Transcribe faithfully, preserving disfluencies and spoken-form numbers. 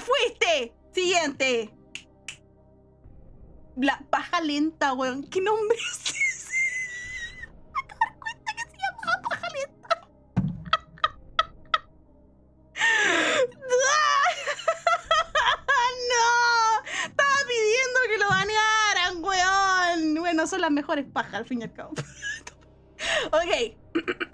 fuiste! Siguiente. La paja lenta, weón. ¿Qué nombre es ese? Me acabo de dar cuenta que se llamaba paja lenta. ¡No! Estaba pidiendo que lo banearan, weón. Bueno, son las mejores pajas, al fin y al cabo. Ok.